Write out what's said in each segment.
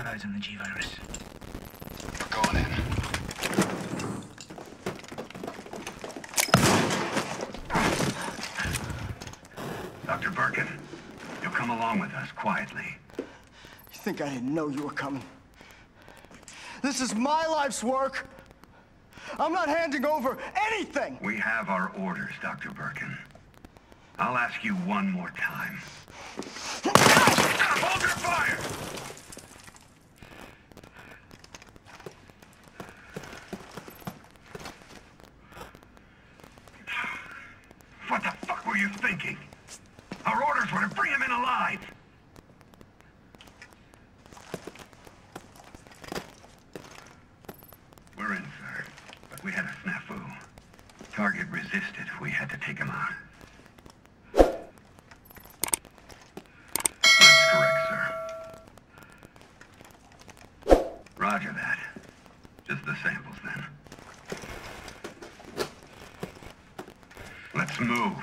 got eyes on the G-Virus. We're going in. Dr. Birkin, you'll come along with us quietly. You think I didn't know you were coming? This is my life's work. I'm not handing over anything. We have our orders, Dr. Birkin. I'll ask you one more time. Hold your fire! What the fuck were you thinking? Our orders were to bring him in alive! We're in, sir. But we had a snafu. Target resisted. We had to take him out. That's correct, sir. Roger that. Just the samples, then. Let's move.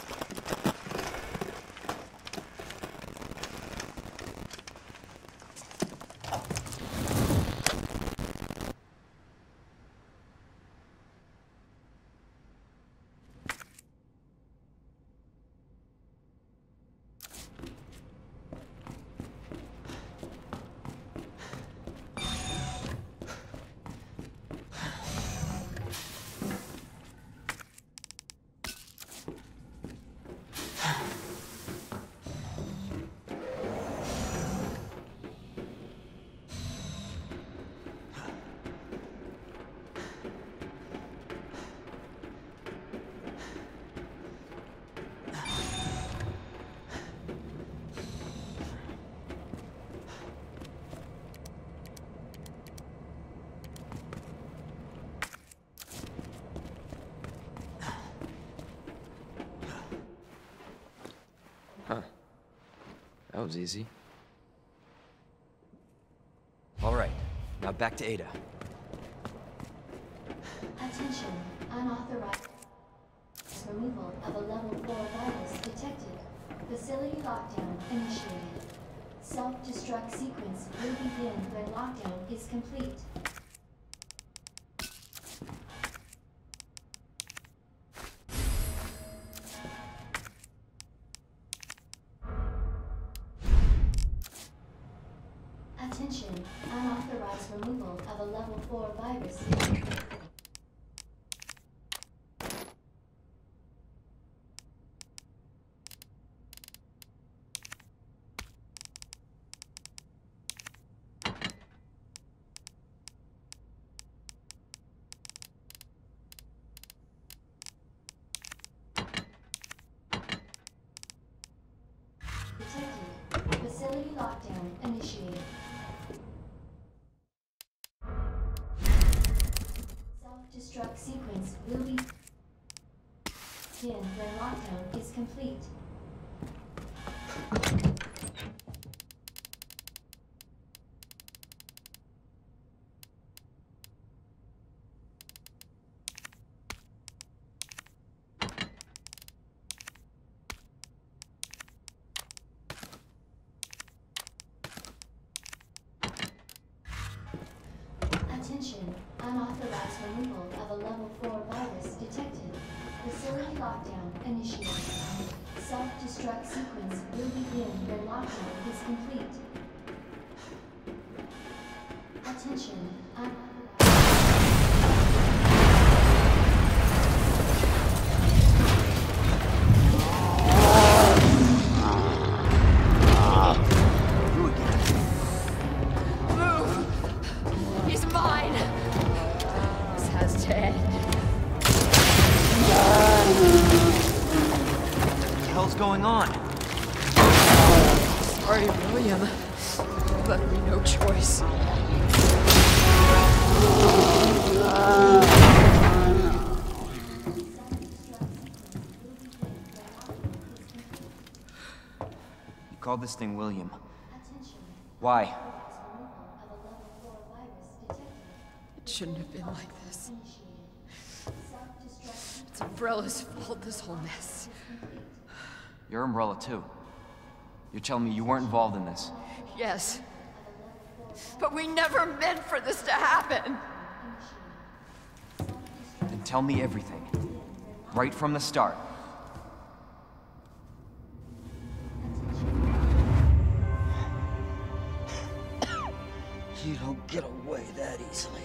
That was easy. All right, now back to Ada. Attention, unauthorized removal of a level 4 virus detected. Facility lockdown initiated. Self-destruct sequence will begin when lockdown is complete. Attention, unauthorized removal of a level 4 virus. Detected. Facility lockdown initiated. Self-destruct sequence will be begin when lockdown is complete. Attention, unauthorized removal of a level 4 virus detected. Facility lockdown initiated. Self-destruct sequence will begin when lockdown is complete. Attention, He's mine! This has to end. What the hell's going on? Sorry, William. You left me no choice. You called this thing William. Why? It shouldn't have been like this. It's Umbrella's fault, this whole mess. You're Umbrella too. You're telling me you weren't involved in this? Yes. But we never meant for this to happen. Then tell me everything. Right from the start. You don't get away that easily.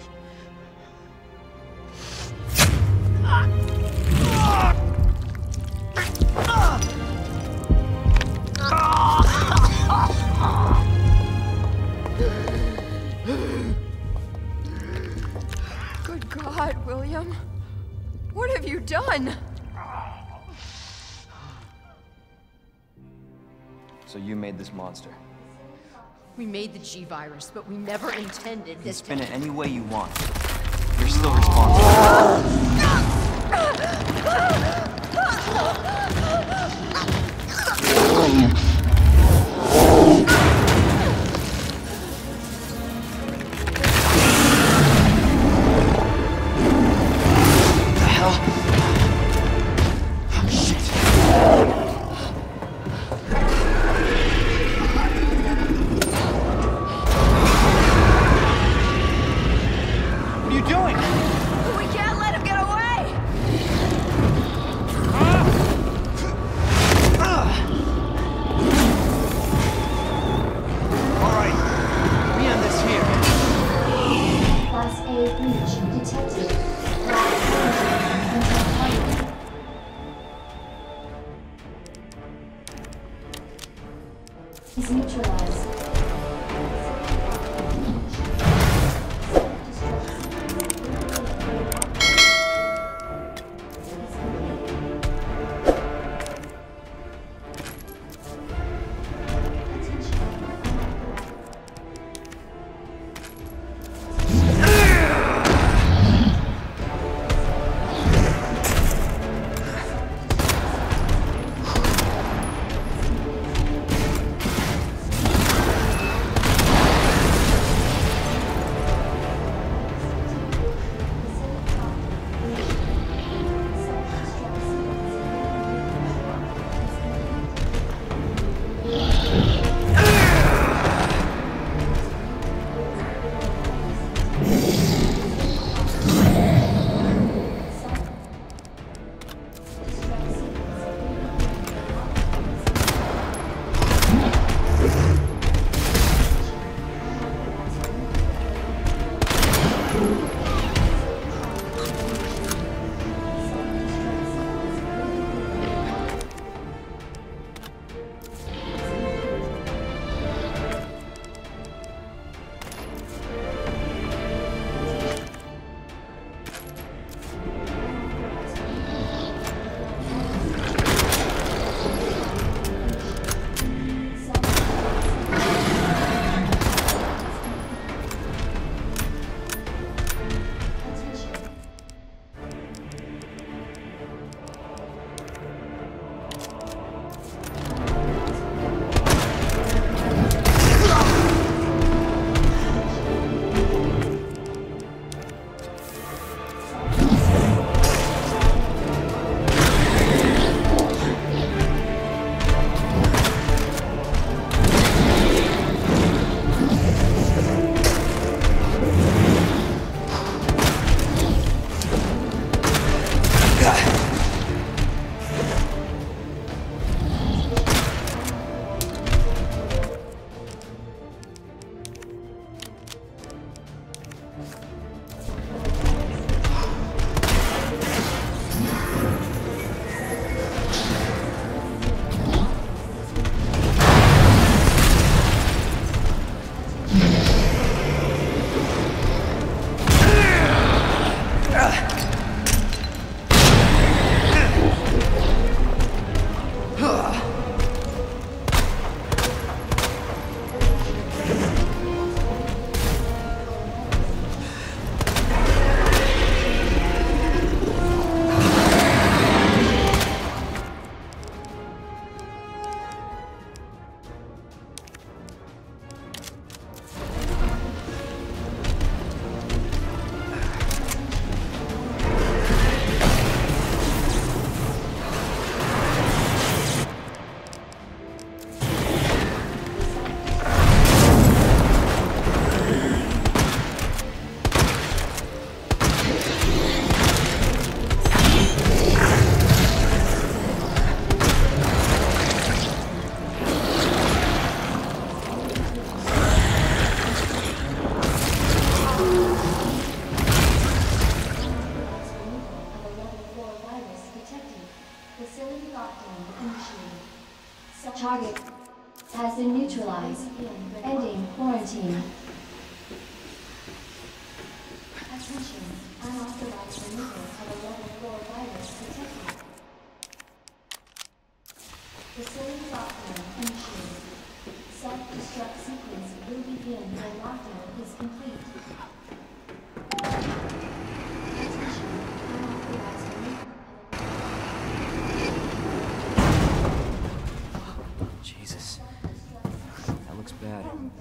Good God, William. What have you done? So you made this monster. We made the G-Virus, but we never intended You can this spin it any way you want. You're still responsible. We can't let him get target has been neutralized. Ending quarantine. Attention. Unauthorized removal of a level 4 virus detected. Facility lockdown initiated. Self-destruct sequence will begin when lockdown is complete. Attention. Unauthorized removal of a Jesus. That looks bad.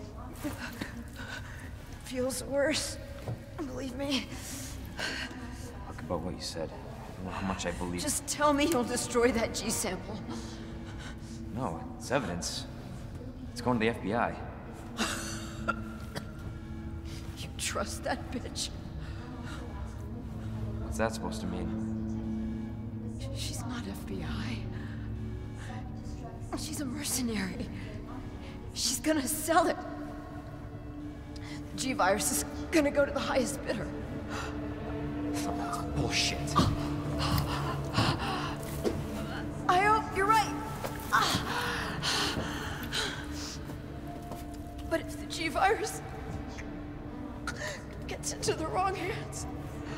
Feels worse. Believe me. Talk about what you said. I don't know how much I believe. Just tell me you'll destroy that G sample. No, it's evidence. It's going to the FBI. You trust that bitch? What's that supposed to mean? She's not FBI. She's a mercenary. She's gonna sell it. The G-Virus is gonna go to the highest bidder. That's bullshit. I hope you're right. But if the G-Virus gets into the wrong hands...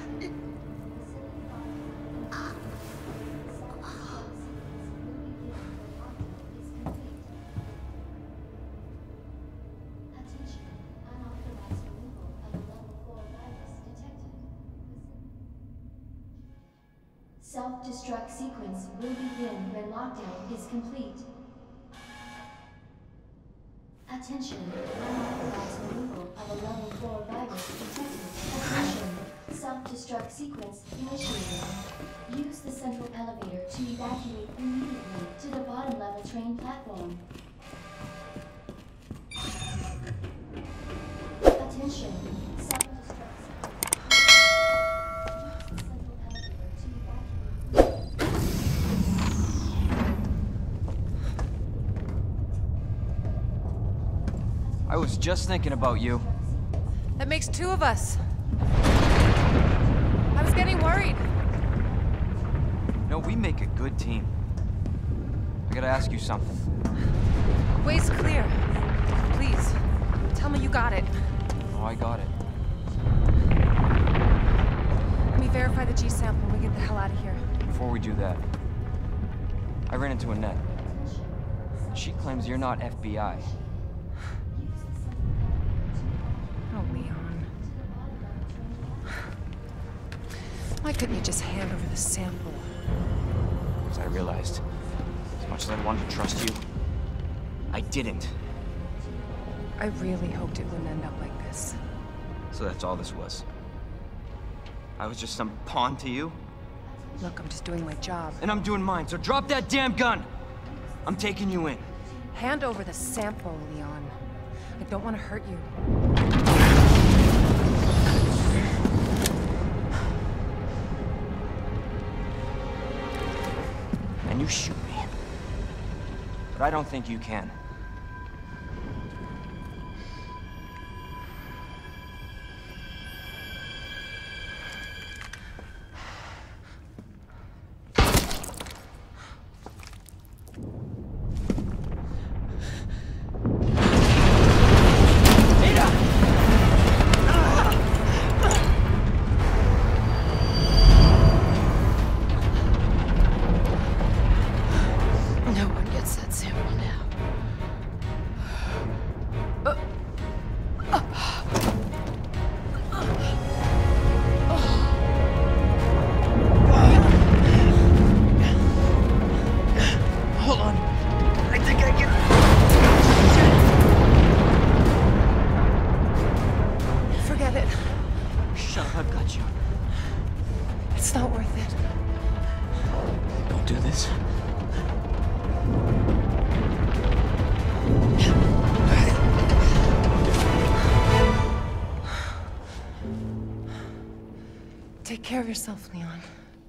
Attention. Unauthorized removal of a level 4 virus detected. Self-destruct sequence will begin when lockdown is complete. Attention. Unauthorized removal of a level 4 virus detected. Attention. Self-destruct sequence initiated. Use the central elevator to evacuate immediately to the bottom level train platform. Attention. Self-destruct I was just thinking about you. That makes two of us. I was getting worried. No, we make a good team. I gotta ask you something. Way's clear. Please, tell me you got it. Oh, I got it. Let me verify the G sample and we get the hell out of here. Before we do that, I ran into Annette. She claims you're not FBI. Oh, Leon. Why couldn't you just hand over the sample? As I realized, as much as I wanted to trust you, I didn't. I really hoped it wouldn't end up like this. So that's all this was. I was just some pawn to you, Look, I'm just doing my job. and I'm doing mine, so drop that damn gun! I'm taking you in. Hand over the sample, Leon. I don't want to hurt you. And you shoot me. But I don't think you can. No one gets that sample now. Hold on. I think I can... Forget it. Shut up, I've got you. It's not worth it. Don't do this. Take care of yourself, Leon.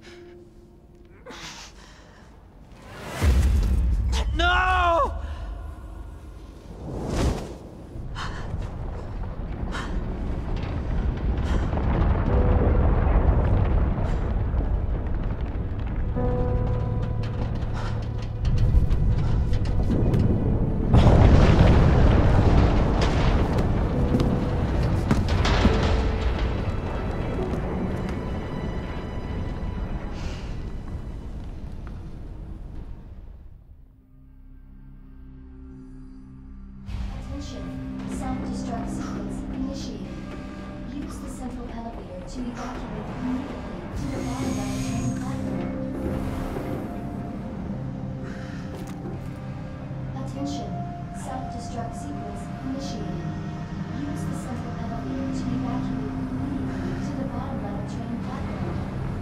No! Attention, self-destruct sequence initiated. Use the central elevator to evacuate immediately to the bottom level train platform.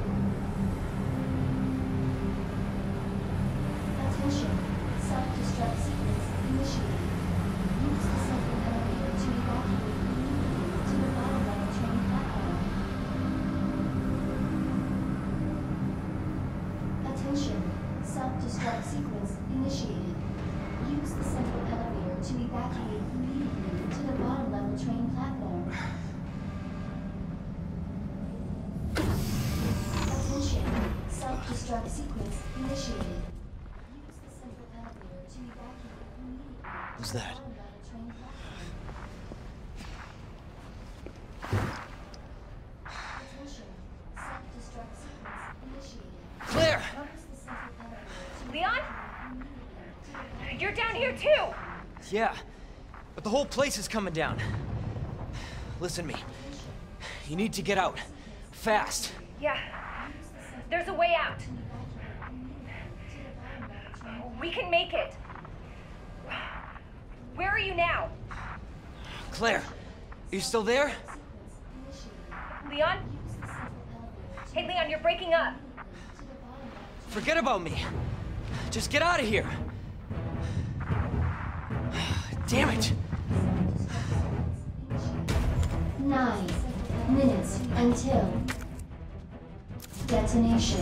Attention, self-destruct sequence initiated. Use the central elevator to evacuate immediately to the bottom level train platform. Attention, self-destruct sequence initiated. Use the central elevator to evacuate immediately to the bottom level train platform. Attention, self-destruct sequence initiated. Use the central elevator to evacuate immediately What's to the that? bottom level train platform. Attention, self-destruct sequence initiated. Claire! Use the central elevator to Leon? immediately. You're down here too! Yeah, but the whole place is coming down. Listen to me. You need to get out. Fast. Yeah. There's a way out. We can make it. Where are you now? Claire, are you still there? Leon? Hey, Leon, you're breaking up. Forget about me. Just get out of here. Damn it. 9 minutes until detonation.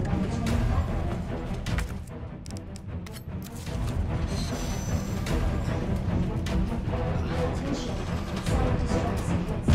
Attention, self-destruct sequence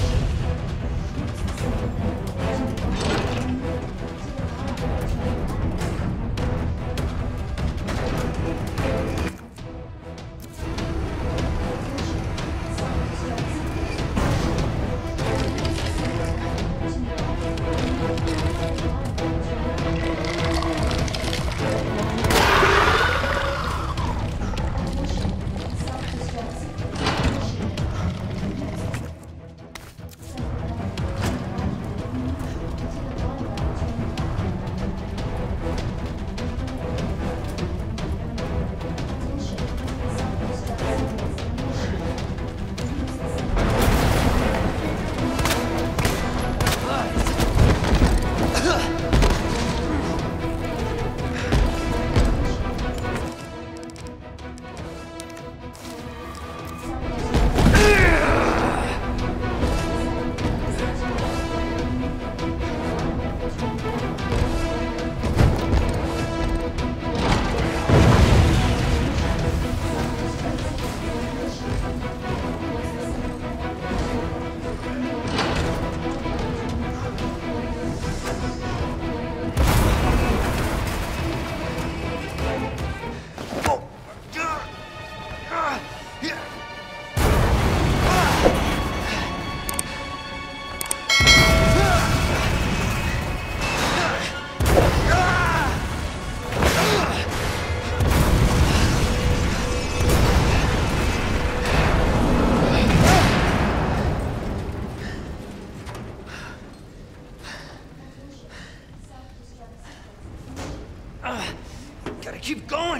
Gotta keep going.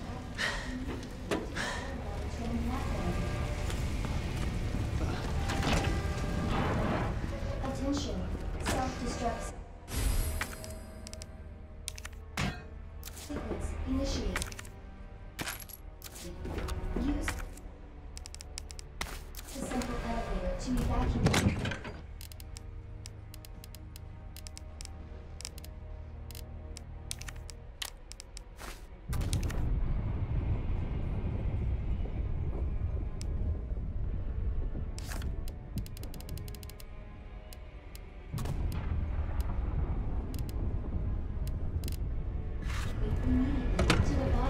Attention, self-destruct sequence initiated. Use the central elevator to evacuate. Immediately to the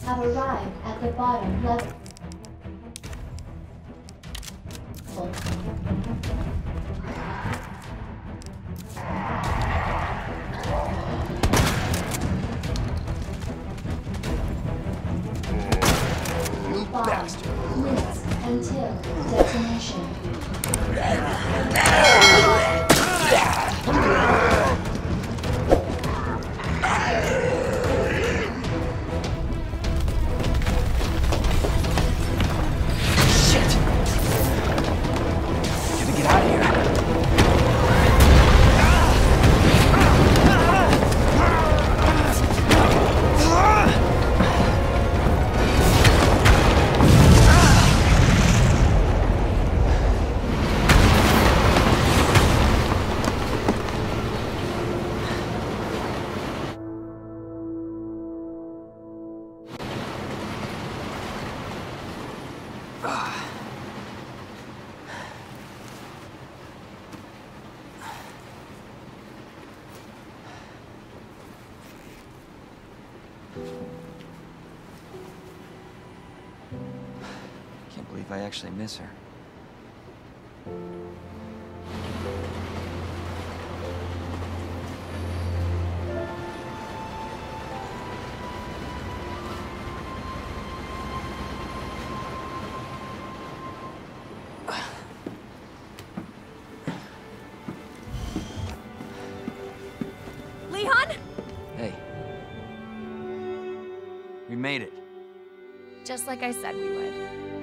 have arrived at the bottom level. You 5 bastard. minutes until detonation. Shit! Gotta get out of here. Can't believe I actually miss her. Leon? Hey. We made it. Just like I said we would.